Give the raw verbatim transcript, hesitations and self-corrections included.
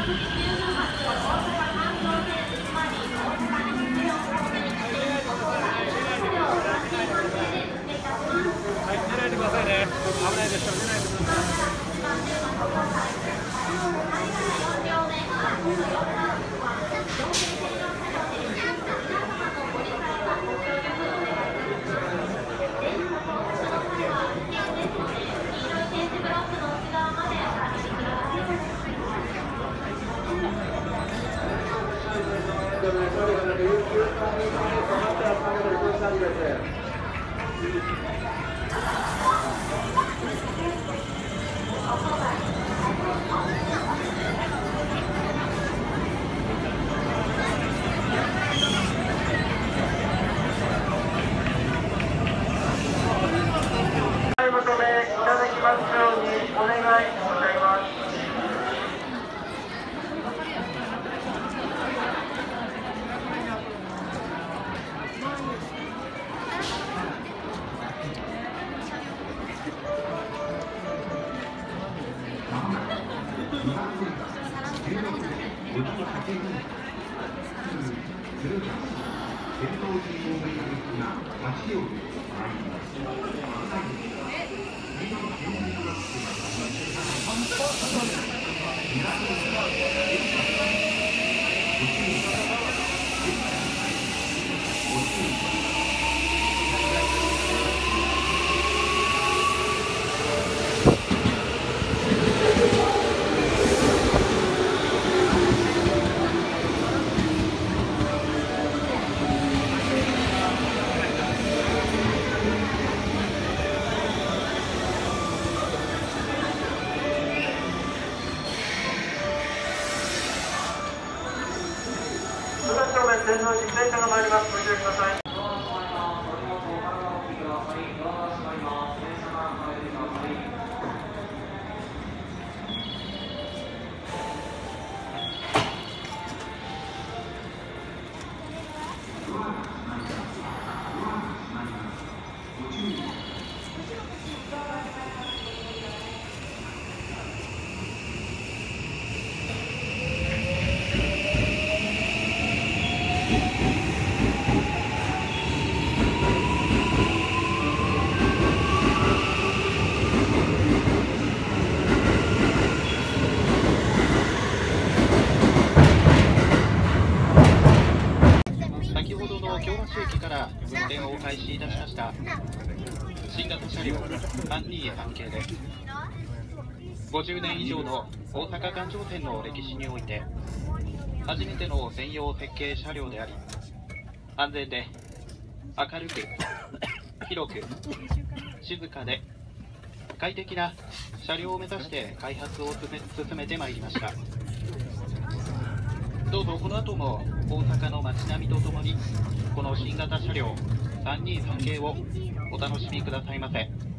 出ないでくださいね。危ないですから出ないでください。 お求めいただきますようにお願いございます。天王寺電車が参ります。ご注意ください。 先ほどの京橋駅から運転を開始いたしました新型車両さんにーさん系でごじゅうねん以上の大阪環状線の歴史において初めての専用設計車両であり、安全で明るく広く静かで快適な車両を目指して開発を進めてまいりました。どうぞこの後も大阪の街並みとともにこの新型車両さんにーさん系をお楽しみくださいませ。